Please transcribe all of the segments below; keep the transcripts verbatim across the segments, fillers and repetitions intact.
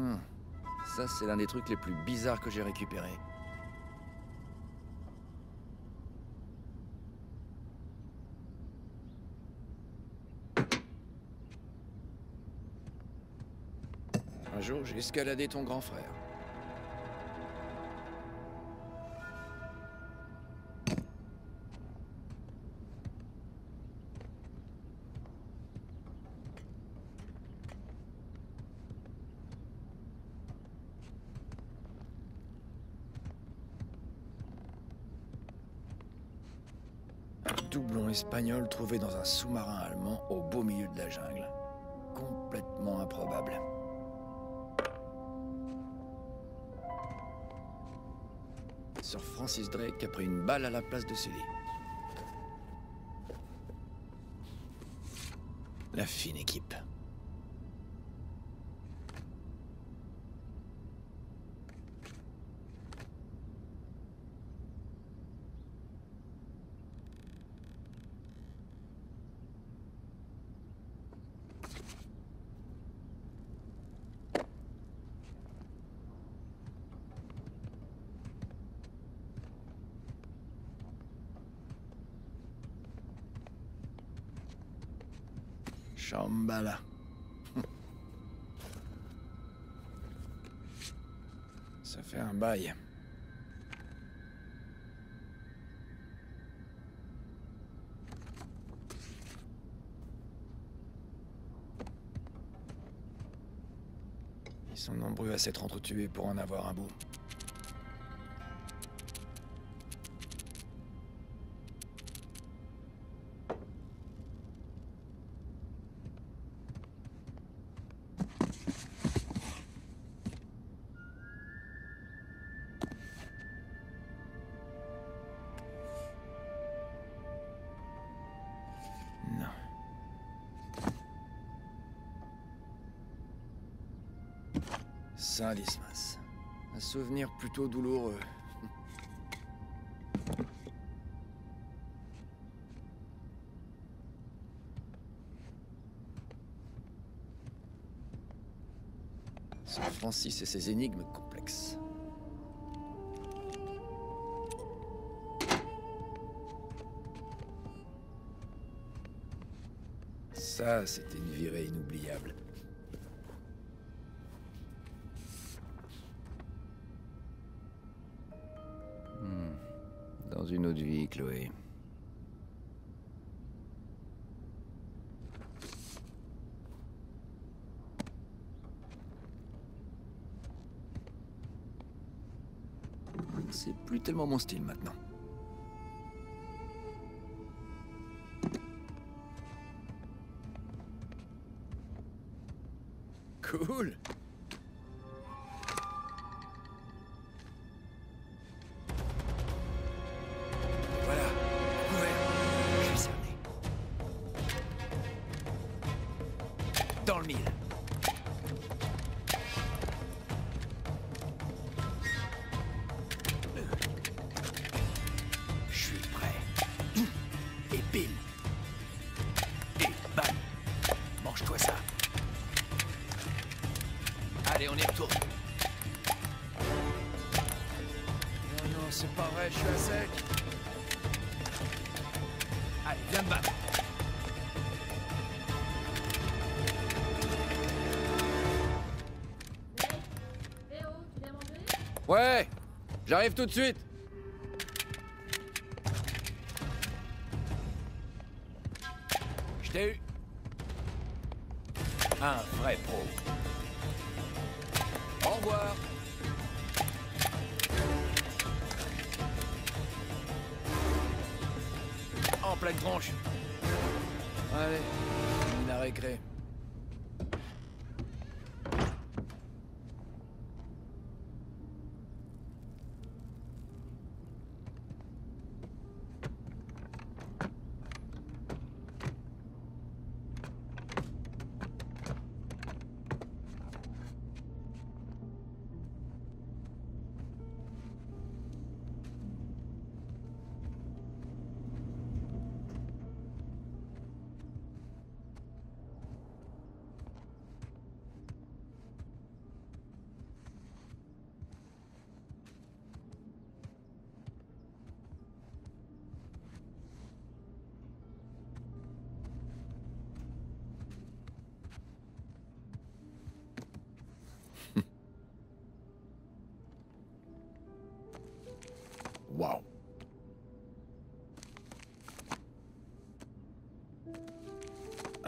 Hmm. Ça, c'est l'un des trucs les plus bizarres que j'ai récupérés. Un jour, j'ai escaladé ton grand frère. Un doublon espagnol trouvé dans un sous-marin allemand au beau milieu de la jungle. Complètement improbable. Sir Francis Drake a pris une balle à la place de Sully. La fine équipe. Shambhala. Ça fait un bail. Ils sont nombreux à s'être entretués pour en avoir un bout. Saint Dismas. Un souvenir plutôt douloureux. Saint Francis et ses énigmes complexes. Ça, c'était une virée inoubliable. Dans une autre vie, Chloé. C'est plus tellement mon style maintenant. Cool. Dans le mille. Je suis prêt. Et bim. Et bam. Mange-toi ça. Allez, on y retourne. Non, non, c'est pas vrai, je suis à sec. Allez, viens me battre. Ouais, j'arrive tout de suite. Je t'ai eu. Un vrai pro. Au revoir. En pleine tronche. Allez, une à récré.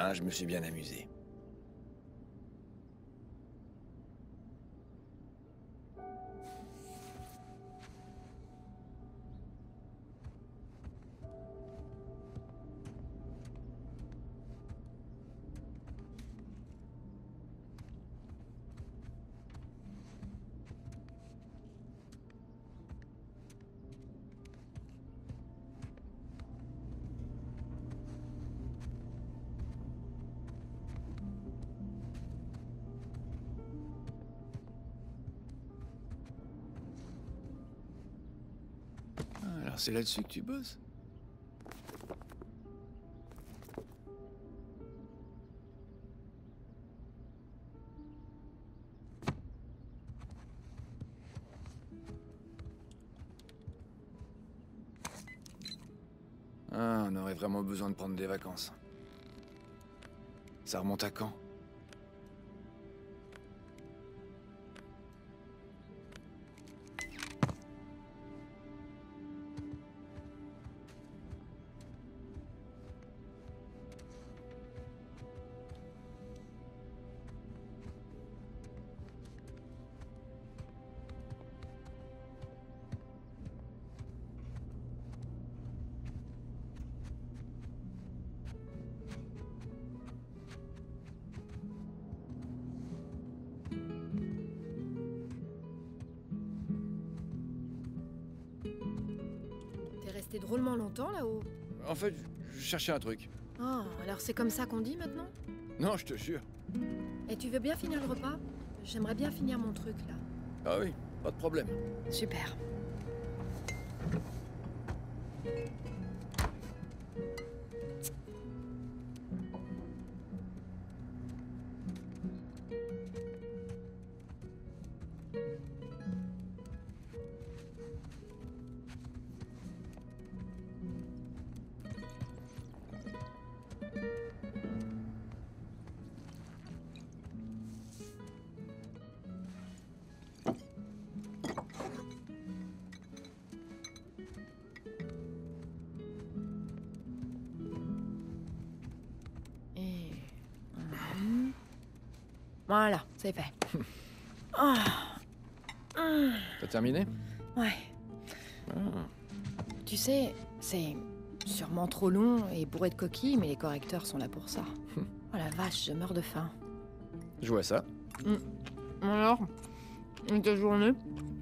Ah, je me suis bien amusé. Alors c'est là-dessus que tu bosses? Ah, on aurait vraiment besoin de prendre des vacances. Ça remonte à quand? T'es resté drôlement longtemps là-haut. En fait, je cherchais un truc. Ah, alors c'est comme ça qu'on dit maintenant? Non, je te jure. Et tu veux bien finir le repas? J'aimerais bien finir mon truc là. Ah oui, pas de problème. Super. Et... Mhm. Voilà, c'est fait. Ah. Ah. T'as terminé? Ouais. Ah. Tu sais, c'est sûrement trop long et bourré de coquilles, mais les correcteurs sont là pour ça. Oh la vache, je meurs de faim. Je vois ça. Mm. Alors, et ta journée?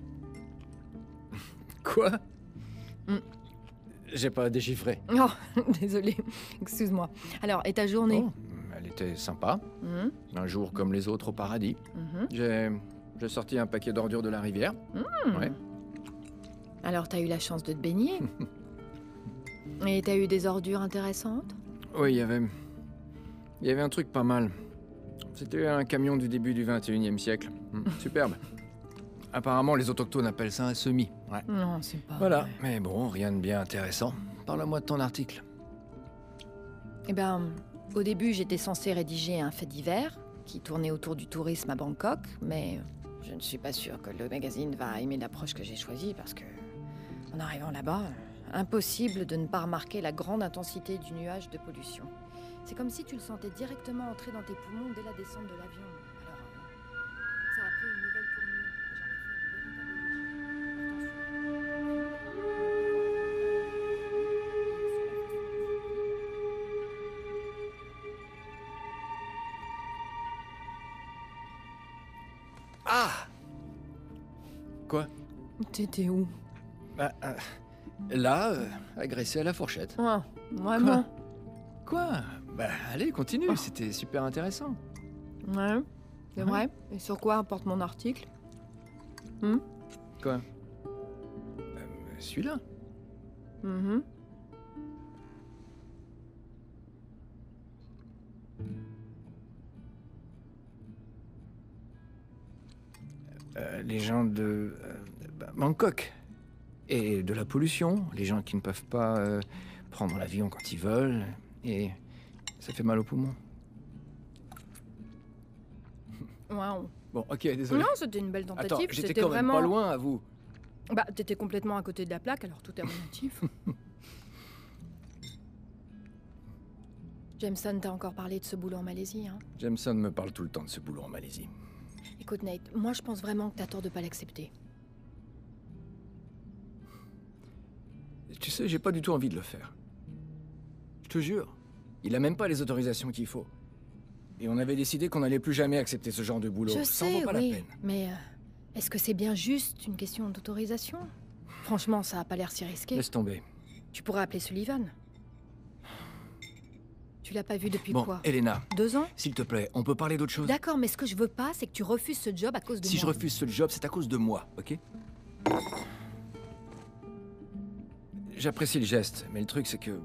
Quoi? Mm. J'ai pas déchiffré. Oh, désolé, excuse-moi. Alors, et ta journée? Oh, elle était sympa. Mhm, Un jour comme les autres au paradis. mhm. J'ai... J'ai sorti un paquet d'ordures de la rivière. Mm. Ouais. Alors, t'as eu la chance de te baigner? Et t'as eu des ordures intéressantes? Oui, il y avait... Il y avait un truc pas mal. C'était un camion du début du vingt et unième siècle. Hmm, superbe. Apparemment, les autochtones appellent ça un semis. Ouais. Non, c'est pas Voilà. vrai. Mais bon, rien de bien intéressant. Parle-moi de ton article. Eh ben, au début, j'étais censée rédiger un fait divers qui tournait autour du tourisme à Bangkok, mais je ne suis pas sûre que le magazine va aimer l'approche que j'ai choisie parce que, en arrivant là-bas, impossible de ne pas remarquer la grande intensité du nuage de pollution. C'est comme si tu le sentais directement entrer dans tes poumons dès la descente de l'avion. Alors, euh, ça a pris une nouvelle tournure et j'en ai fait une véritable Ah! Quoi? T'étais où? Bah, euh, là, euh, agressé à la fourchette. Ah, vraiment? Quoi? Bah, allez, continue, Oh. c'était super intéressant. Ouais, c'est Ouais. vrai. Et sur quoi porte mon article? Hmm? Quoi? Euh, celui-là. Mhm. Euh, les gens de euh, bah, Bangkok. Et de la pollution. Les gens qui ne peuvent pas euh, prendre l'avion quand ils veulent. Et ça fait mal aux poumons. Wow. Bon, ok, désolé. Non, c'était une belle Attends, tentative. j'étais C'était quand même vraiment... pas loin à vous. Bah, t'étais complètement à côté de la plaque, alors tout est relatif. Jameson t'a encore parlé de ce boulot en Malaisie, hein? Jameson me parle tout le temps de ce boulot en Malaisie. Écoute, Nate, moi je pense vraiment que t'as tort de pas l'accepter. Tu sais, j'ai pas du tout envie de le faire. Je te jure. Il a même pas les autorisations qu'il faut. Et on avait décidé qu'on n'allait plus jamais accepter ce genre de boulot. Je Ça sais, en vaut pas oui, la peine. mais euh, est-ce que c'est bien juste une question d'autorisation? Franchement, ça a pas l'air si risqué. Laisse tomber. Tu pourrais appeler Sullivan. Tu l'as pas vu depuis Bon, quoi? Elena, Deux ans? s'il te plaît, on peut parler d'autre chose? D'accord, mais ce que je veux pas, c'est que tu refuses ce job à cause de Si moi. je refuse ce job, c'est à cause de moi, ok? J'apprécie le geste, mais le truc c'est que...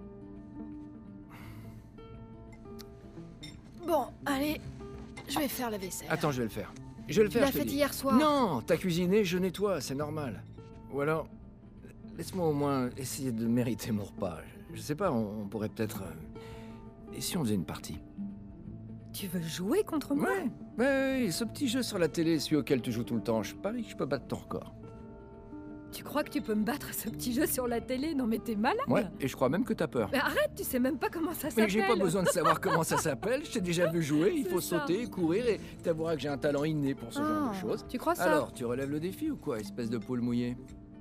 Bon, allez, je vais faire la vaisselle. Attends, je vais le faire. Je vais le Tu faire, l'as je te faite dis. hier soir. Non, t'as cuisiné, je nettoie, c'est normal. Ou alors, laisse-moi au moins essayer de mériter mon repas. Je sais pas, on, on pourrait peut-être... euh, Et si on faisait une partie? Tu veux jouer contre moi? Ouais, ouais, ouais, ce petit jeu sur la télé, celui auquel tu joues tout le temps, je parie que je peux battre ton record. Tu crois que tu peux me battre à ce petit jeu sur la télé? Non mais t'es malade. Ouais, et je crois même que t'as peur. Mais arrête, tu sais même pas comment ça s'appelle. Mais j'ai pas besoin de savoir comment ça s'appelle, je t'ai déjà vu jouer, il C'est faut ça. sauter, courir, et t'avoueras que j'ai un talent inné pour ce genre Ah, de choses. Tu crois ça? Alors, tu relèves le défi ou quoi, espèce de poule mouillée?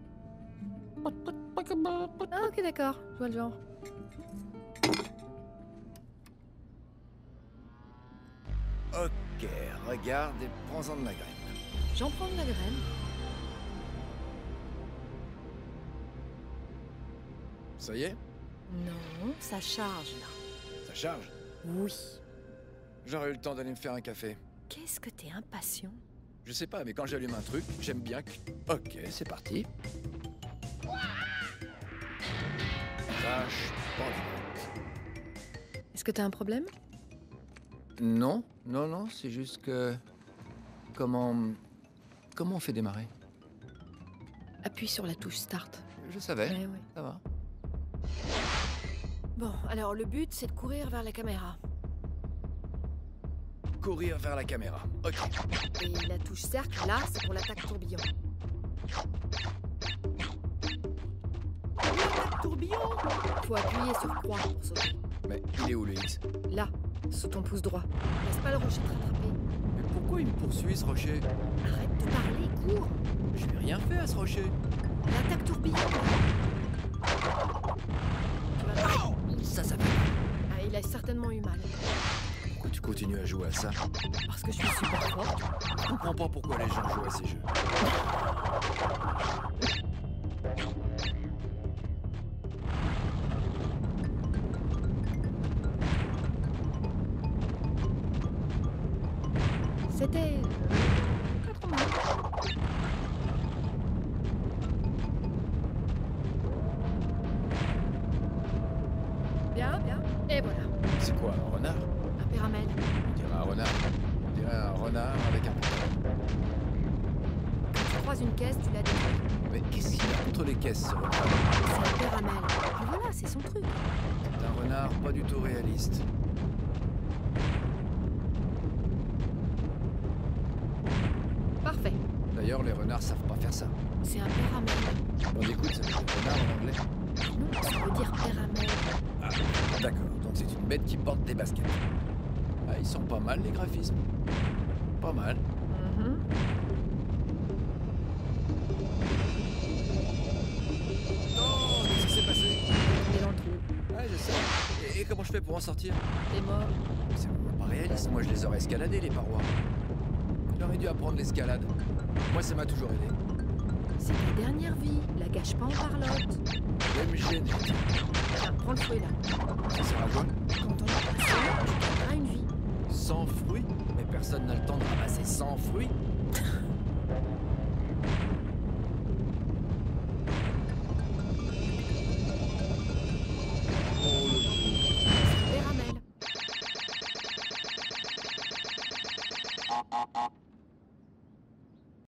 Ah ok d'accord, je vois le genre. Ok, regarde et prends-en de la graine. J'en prends de la graine. Ça y est? Non, ça charge là. Ça charge? Oui. J'aurais eu le temps d'aller me faire un café. Qu'est-ce que t'es impatient? Je sais pas, mais quand j'allume un truc, j'aime bien que... Ok, c'est parti. Vache, bandit. Est-ce que t'as un problème? Non, non, non, c'est juste que... Comment... Comment on fait démarrer? Appuie sur la touche Start. Je savais, Ouais, ouais. ça va. Bon, alors le but c'est de courir vers la caméra. Courir vers la caméra, ok. Et la touche cercle, là, c'est pour l'attaque tourbillon. L'attaque tourbillon! Faut appuyer sur croix pour sauter. Mais il est où le X? Là, sous ton pouce droit. Laisse pas le rocher te rattraper. Mais pourquoi il me poursuit ce rocher? Arrête de parler, cours! Je lui ai rien fait à ce rocher. L'attaque tourbillon! Tu vas voir. Ça, ça fait... Ah, il a certainement eu mal. Pourquoi tu continues à jouer à ça? Parce que je suis super forte. Je comprends pas pourquoi les gens jouent à ces jeux. C'était... quatre mois. Bien, bien. Et voilà. C'est quoi, un renard? Un péramel. On dirait un renard. On dirait un renard avec un pantalon. Quand tu croises une caisse, tu la détruis. Mais qu'est-ce qu'il y a contre les caisses, ce renard? C'est un péramel. Et voilà, c'est son truc. C'est un renard pas du tout réaliste. Parfait. D'ailleurs, les renards savent pas faire ça. C'est un péramel. Bon, écoute, ça veut dire renard en anglais. Non, ça veut dire péramel. Ah, d'accord. Donc c'est une bête qui porte des baskets. Ah, ils sont pas mal, les graphismes. Pas mal. Mhm. Non, qu'est-ce qui s'est passé? On est dans le trou. Ouais, je sais. Et, et comment je fais pour en sortir? T'es mort. C'est vraiment pas réaliste. Moi, je les aurais escaladés, les parois. J'aurais dû apprendre l'escalade. Moi, ça m'a toujours aidé. C'est ta dernière vie. La gâche pas en parlotte. Je vais me gêner. Tiens, prends le fruit là. Ça sert à quoi? Quand on est patient, tu gagneras une vie. Sans fruits? Mais personne n'a le temps de ramasser cent fruits.